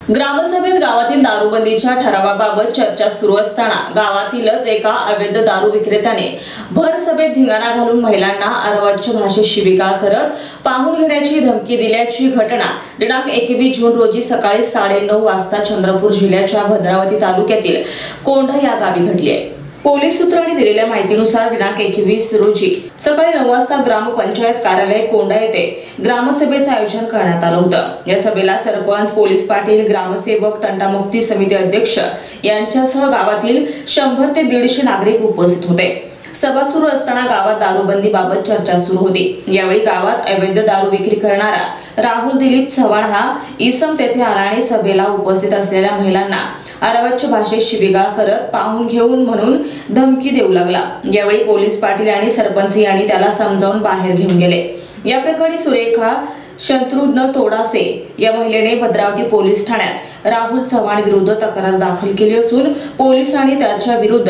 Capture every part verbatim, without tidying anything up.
ग्रामसभेत गावातील दारूबंदीच्या ठरावाबाबत चर्चा सुरू असताना गावातीलच एका अवैध दारू विक्रेत्याने भर सभेत धिंगाणा घालून महिलांना अर्वाच्य भाषेत शिवीगाळ करत पाहून घेण्याची धमकी दिल्याची घटना दिनांक एकवीस जून रोजी सकाळी साडेनऊ वाजता चंद्रपूर जिल्ह्याच्या भद्रावती तालुक्यातील कोंढा या गावी घडली आहे। पोलीस सूत्रांनी दिलेल्या माहितीनुसार दिनांक एकवीस रोजी सकाळी नऊ वाजता ग्रामपंचायत कार्यालय कोंढा येथे ग्रामसभेचे आयोजन करण्यात आलं होतं। या सभेला सरपंच, पोलीस पाटील, ग्रामसेवक, तंटामुक्ती समिती अध्यक्ष यांच्यासह गावातील शंभर ते दीडशे नागरिक उपस्थित होते। सभा सुरू असताना गावात दारूबंदी बाबत चर्चा सुरू होती। यावेळी गावात अवैध दारू विक्री करणारा राहुल दिलीप चव्हाण हा इसम तेथे आला आणि सभेला उपस्थित असलेल्या महिलांना अर्वाच्य भाषेत शिवीगाळ करत पाहून घेऊन म्हणून धमकी देऊ लागला। यावेळी पोलीस पाटील आणि सरपंच यांनी त्याला समजावून बाहेर घेऊन गेले। या प्रकरणी सुरेखा शत्रुघ्न तोडासे या महिलेने भद्रावती पोलीस ठाण्यात राहुल चव्हाण विरुद्ध तक्रार दाखल केली असून पोलिसांनी त्याच्या विरुद्ध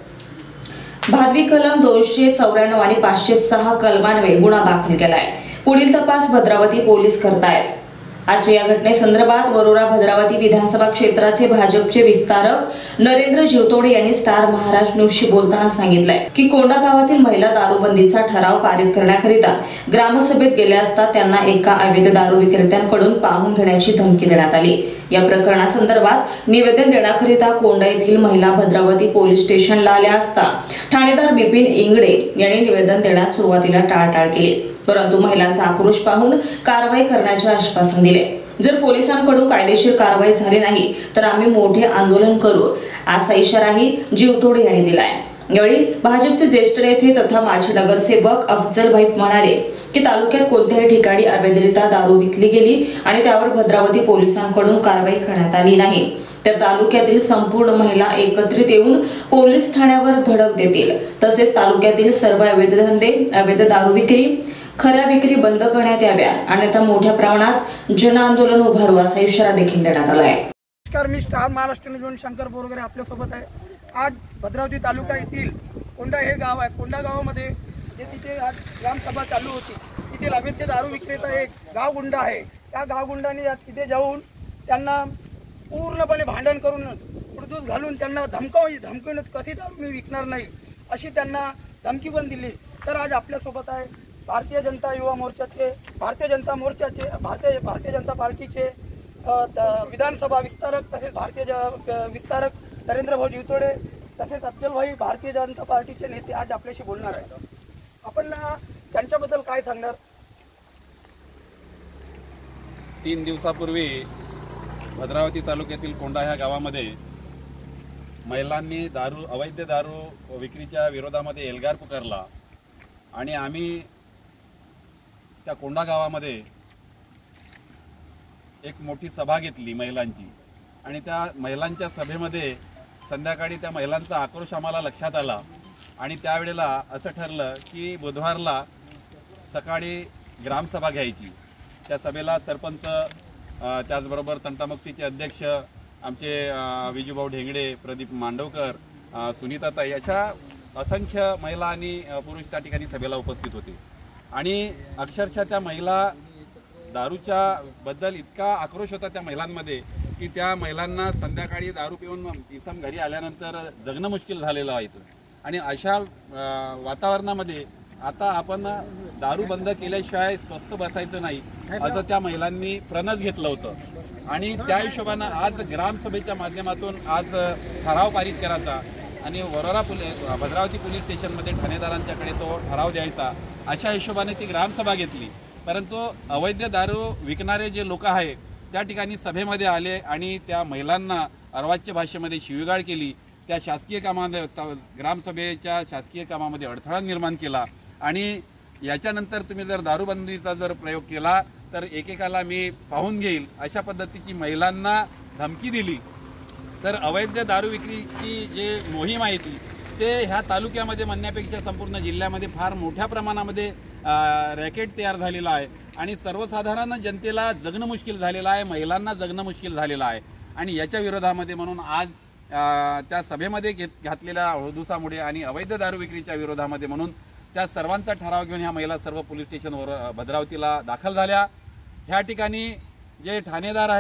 भादवी कलम दोनशे चौऱ्याण्णव आणि पाचशे सहा कलमान्वये गुन्हा दाखल केलाय। पुढील तपास भद्रावती पोलीस करतायत। आजच्या या घटनेसंदर्भात वरोरा भद्रावती विधानसभा क्षेत्राचे भाजपचे विस्तारक नरेंद्र जीवतोडे यांनी स्टार महाराज न्यूजशी बोलताना सांगितलंय की कोंढा गावातील महिला दारूबंदीचा ठराव पारित करण्याकरिता ग्रामसभेत गेल्या असता त्यांना एका अवैध दारू विक्रेत्यांकडून पाहून घेण्याची धमकी देण्यात आली। या प्रकरणासंदर्भात निवेदन देण्याकरिता कोंढा येथील महिला भद्रावती पोलीस स्टेशनला आल्या असता ठाणेदार बिपिन इंगडे यांनी निवेदन देण्यास सुरुवातीला टाळाटाळ केली, परंतु महिलांचा आक्रोश पाहून कारवाई करण्याचे आश्वासन दिले। जर पोलिसांकडून कायदेशीर कारवाई झाली नाही तर आम्ही मोठे आंदोलन करू असा इशाराही जीवतोडे यांनी दिलाय। यावेळी भाजपचे ज्येष्ठ नेते तथा माजी नगरसेवक अफजल भाई म्हणाले की तालुक्यात कोणत्याही ठिकाणी अवैधरित्या दारू विकली गेली आणि त्यावर भद्रावती पोलिसांकडून कारवाई करण्यात आली नाही तर तालुक्यातील संपूर्ण महिला एकत्रित येऊन पोलीस ठाण्यावर धडक देतील। तसेच तालुक्यातील सर्व अवैध धंदे, अवैध दारू विक्री, खऱ्या विक्री बंद करण्यात याव्या अन्यथा मोठ्या प्रमाणात जन आंदोलन उभारू असा इशारा देखील देण्यात आला आहे। नमस्कार, मी स्टार महाराष्ट्र न्यूज शंकर बोरगरे आपल्या सोबत आहे। आज भद्रावती तालुका येथील कोंढा हे गाव आहे। कोंढा गावामध्ये जे तिथे आज ग्रामसभा चालू होती, तिथे अवैध दारू विक्रेता एक गावगुंडा आहे। त्या गावगुंडाने तिथे जाऊन त्यांना पूर्णपणे भांडण करून उडदूस घालून त्यांना धमकावली धमकवून कधी दारू मी विकणार नाही अशी त्यांना धमकी पण दिली। तर आज आपल्यासोबत आहे भारतीय जनता युवा मोर्चाचे, भारतीय जनता मोर्चाचे, भारतीय भारतीय जनता पार्टीचे विधानसभा विस्तारक तसेच भारतीय विस्तारक नरेंद्र भाऊ जीवतोडे तसेच अफजल भाई भारतीय जनता पार्टीचे नेते आज आपल्याशी बोलणार आहेत। आपण त्यांच्याबद्दल काय सांगणार? तीन दिवसापूर्वी भद्रावती तालुक्यातील कोंढा ह्या गावामध्ये महिलांनी दारू अवैध दारू विक्रीच्या विरोधामध्ये एल्गार पुकारला आणि आम्ही त्या कोंढा गावामध्ये एक मोठी सभा घेतली महिलांची आणि त्या महिलांच्या सभेमध्ये संध्याकाळी त्या महिलांचा आक्रोश आम्हाला लक्षात आला आणि त्यावेळेला असं ठरलं की बुधवारला सकाळी ग्रामसभा घ्यायची। त्या सभेला सरपंच, त्याचबरोबर तंटामुक्तीचे अध्यक्ष आमचे विजूभाऊ ढेंगडे, प्रदीप मांडवकर, सुनीताताई अशा असंख्य महिला आणि पुरुष त्या ठिकाणी सभेला उपस्थित होते आणि अक्षरशः त्या महिला दारूच्या बद्दल इतका आक्रोश होता त्या महिलांमध्ये की त्या महिलांना संध्याकाळी दारू पिऊन इसम घरी आल्यानंतर जगणं मुश्किल झालेलं आहे। आणि अशा वातावरणामध्ये आता आपण दारू बंद केल्याशिवाय स्वस्थ बसायचं नाही असं त्या महिलांनी प्रणत घेतलं होतं आणि त्या हिशोबानं आज ग्रामसभेच्या माध्यमातून आज ठराव पारित करायचा आणि वरोरा पोलीस भद्रावती पोलीस स्टेशनमध्ये ठाणेदारांच्याकडे तो ठराव द्यायचा अशा हिशोबाने ती ग्रामसभा घेतली। परंतु अवैध दारू विकणारे जे लोक आहे त्या ठिकाणी सभेमध्ये आले आणि त्या महिलांना अर्वाच्य भाषेमध्ये शिवीगाळ केली, त्या शासकीय कामामध्ये ग्रामसभेच्या शासकीय कामामध्ये अडथळा निर्माण केला आणि याच्यानंतर तुम्ही जर दारूबंदीचा जर प्रयोग केला तर एकेकाला मी पाहून घेईल अशा पद्धतीची महिलांना धमकी दिली। तर अवैध दारू विक्रीची जे मोहीम आहे ती ते ह्या तालुक्यामध्ये म्हणण्यापेक्षा संपूर्ण जिल्ह्यामध्ये फार मोठ्या प्रमाणामध्ये रॅकेट तयार झालेला आहे आणि सर्वसाधारण जनतेला जगणं मुश्किल झालेलं आहे, महिलांना जगणं मुश्किल झालेलं आहे आणि याच्या विरोधामध्ये म्हणून आज त्या सभेमध्ये घेत घातलेल्या हळदुसामुळे आणि अवैध दारू विक्रीच्या विरोधामध्ये म्हणून त्या सर्वांचा ठराव घेऊन ह्या महिला सर्व पोलीस स्टेशनवर भद्रावतीला दाखल झाल्या। ह्या ठिकाणी जे ठाणेदार आहे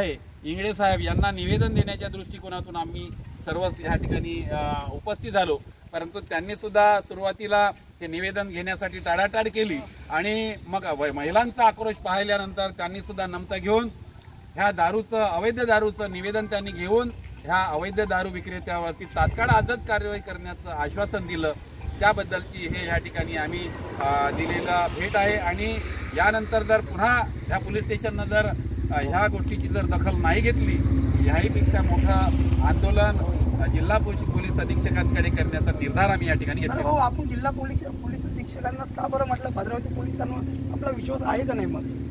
इंगळे साहेब यांना निवेदन देण्याच्या दृष्टिकोनातून आम्ही सर्वच या ठिकाणी अ, उपस्थित झालो, परंतु त्यांनी सुद्धा सुरुवातीला हे निवेदन घेण्यासाठी टाळाटाळ केली आणि मग महिलांचा आक्रोश पाहिल्यानंतर त्यांनी सुद्धा नमता घेऊन ह्या दारूचं अवैध दारूचं निवेदन त्यांनी घेऊन ह्या अवैध दारू विक्रेत्यावरती तात्काळ आजच कारवाई करण्याचं आश्वासन दिलं। त्याबद्दलची हे या ठिकाणी आम्ही दिलेला भेट आहे आणि यानंतर जर पुन्हा ह्या पोलीस स्टेशननं जर ह्या गोष्टीची जर दखल नाही घेतली, ह्याहीपेक्षा मोठं आंदोलन जिल्हा पोलीस अधीक्षकांकडे करण्याचा निर्धार आम्ही या ठिकाणी घेतला। हो, आपण जिल्हा पोलीस पोलीस अधीक्षकांना का बरं म्हटलं भद्रावती पोलिसांवर आपला विश्वास आहे का नाही?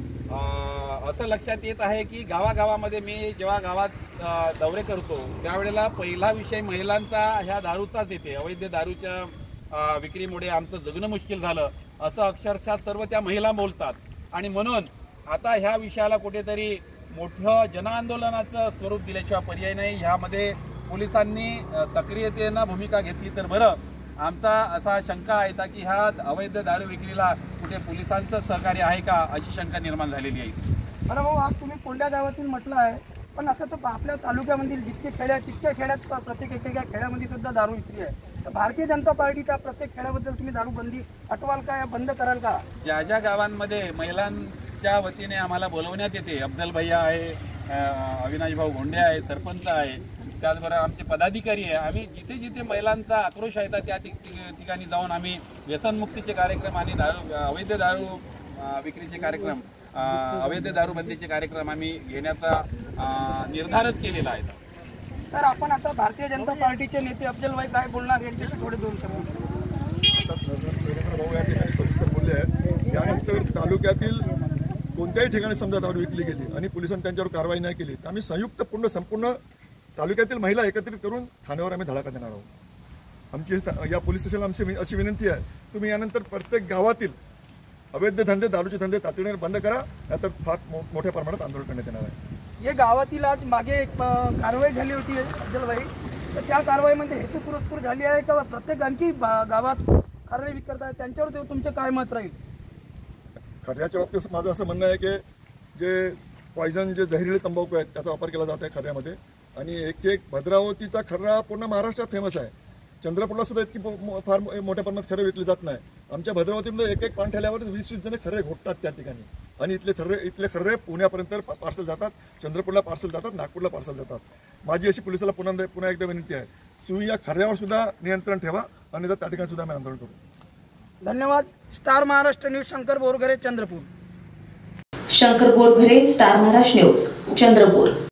मग असं लक्षात येत आहे की गावागावामध्ये मी जेव्हा गावात दौरे करतो त्यावेळेला पहिला विषय महिलांचा ह्या दारूचाच येते। अवैध दारूच्या विक्रीमुळे आमचं जगणं मुश्किल झालं असं अक्षरशः सर्व त्या महिला बोलतात आणि म्हणून आता ह्या विषयाला कुठेतरी मोठं जनआंदोलनाचं स्वरूप दिल्याशिवाय पर्याय नाही। ह्यामध्ये पोलिसांनी सक्रियतेनं भूमिका घेतली तर बरं। आमचा असा शंका आहे की ह्या अवैध दारू विक्रीला कुठे पोलिसांचं सहकार्य आहे का अशी शंका निर्माण झालेली आहे। बरं भाऊ, आज तुम्ही कोंढा गावातील म्हटलं आहे, पण असं तर आपल्या तालुक्यामधील जितके खेड्या तितक्या खेड्यात प्रत्येक एकेका खेड्यामध्ये सुद्धा दारू विक्री आहे, तर भारतीय जनता पार्टीच्या प्रत्येक खेड्याबद्दल तुम्ही दारू बंदी हटवाल का या बंद कराल का? ज्या ज्या गावांमध्ये महिलांच्या वतीने आम्हाला बोलवण्यात येते, अफजल भैया आहे, अविनाश भाऊ घोंडे आहे, सरपंच आहे, त्याचबरोबर आमचे पदाधिकारी आहे, आम्ही जिथे जिथे महिलांचा आक्रोश आहे त्या ठिकाणी जाऊन आम्ही व्यसनमुक्तीचे कार्यक्रम आणि दारू अवैध दारू विक्रीचे कार्यक्रम अवैध दारूबंदीचे कार्यक्रम आम्ही घेण्याचा निर्धारच केलेला आहे। तर आपण आता भारतीय जनता पार्टीचे नेते अफजल भाई काय बोलणार यांच्याशी थोडे दोन शब्द भाऊ या ठिकाणी सविस्तर बोलले आहेत। त्यानंतर तालुक्यातील कोणत्याही ठिकाणी समजा दारू विकली गेली आणि पोलिसांनी त्यांच्यावर कारवाई नाही केली तर आम्ही संयुक्त पूर्ण संपूर्ण तालुक्यातील महिला एकत्रित करून ठाण्यावर आम्ही धडाका देणार आहोत। आमची या पोलीस स्टेशनला आमची अशी विनंती आहे, तुम्ही यानंतर प्रत्येक गावातील अवैध धंदे दारूचे धंदे तातडीने बंद करा, नाहीतर फार मोठ्या प्रमाणात आंदोलन करण्यात येणार आहे। जे गावातील आज मागे एक कारवाई झाली होती अफजल भाई, तर त्या कारवाईमध्ये हेतू पुरस्पूर झाली आहे का? प्रत्येक आणखी गावात खर्रे विक्रेता आहेत त्यांच्यावर तुमचं काय मत राहील? खर्याच्या बाबतीत माझं असं म्हणणं आहे की जे पॉयझन जे जहिरीले तंबाखू आहेत त्याचा वापर केला जात आहे खर्यामध्ये आणि एक एक भद्रावतीचा खर्रा पूर्ण महाराष्ट्रात फेमस आहे। चंद्रपूरला सुद्धा इतकी फार मोठ्या प्रमाणात खरे विकले जात नाही। आमच्या भद्रावतीमध्ये एक एक पान ठेल्यावर वीस वीस जण खरे घोटतात त्या ठिकाणी आणि इथले खर्रे इथले खर्रे पुण्यापर्यंत पार्सल जातात, चंद्रपूरला पार्सल जातात, नागपूरला पार्सल जातात। माझी अशी पोलिसाला पुन्हा पुन्हा एकदा विनंती आहे, तुम्ही या खऱ्यावर सुद्धा नियंत्रण ठेवा आणि त्या ठिकाणी सुद्धा आम्ही आंदोलन करू। धन्यवाद। Star Maharashtra news, Shankar Borghare, Chandrapur. Shankar Borghare, star Maharashtra news, Chandrapur.